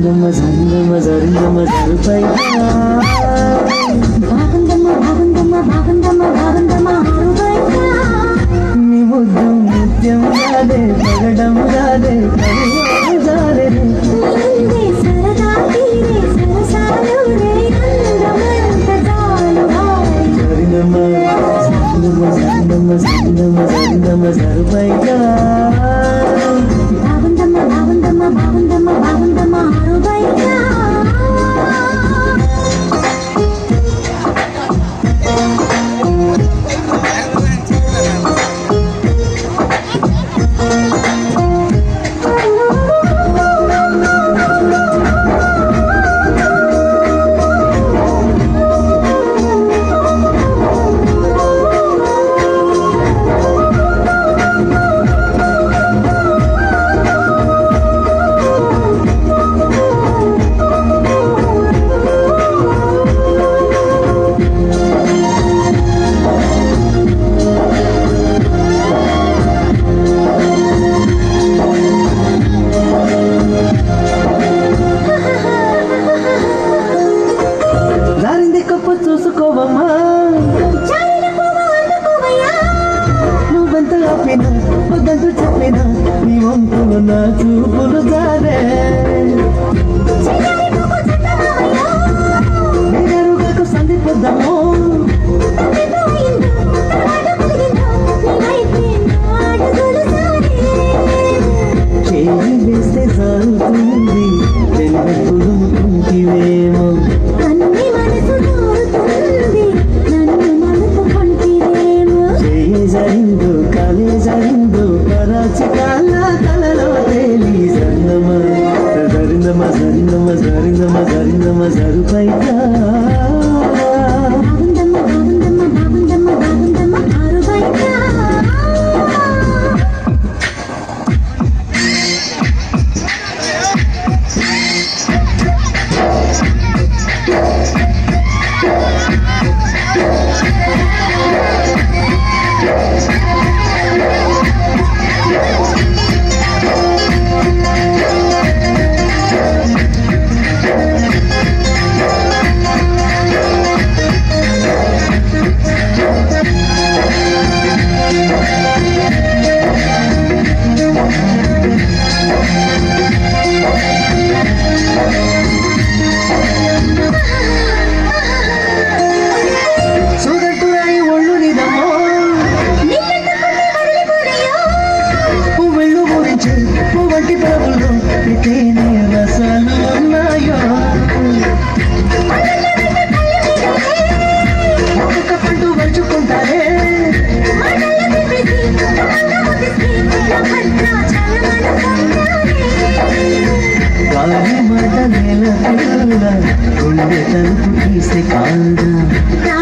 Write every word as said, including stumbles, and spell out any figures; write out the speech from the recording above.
జరిగమ్మ జరిగమ్మ జరిగమ్మ జరుపైగా బాగుందమ్మ బాగుందమ్మ బాగుందమ్మ బాగుందమ్మ ఆరుబైగా నీ ముద్దు ముత్యం రాదే పగడం రాదే కరువు జారే నీందే సరదా తీరే సరసాలు రే అందమంత జాలు హాయ్ జరిగమ్మ జరిగమ్మ జరిగమ్మ జరిగమ్మ జరిగమ్మ జరుపైగా బాగుందమ్మ బాగుందమ్మ బాగుందమ్మ బాగుందమ్మ ఆరుబైగా చూసుకోవమ్మా నువ్వెంత ఆపినా వద్దంటూ చెప్పినా నీ వంతులు నా చూపులు జారే నేనరుగకు సంధిపోద్దాము చేయి వేస్తే సాగుతుంది వెలుగులు ముక్కుంటివేమో జరిందు కాలే జరిందు కరాచి కాల కలలో తేలి జరిందమ్మ జరిందమ్మ జరిందమ్మ జరిందమ్మ జరిందమ్మ జరుపైగా బాగుందమ్మ బాగుందమ్మ బాగుందమ్మ బాగుందమ్మ ఆరుబైగా గాలి మాట నేల గుండె తలుపు తీసే కాదా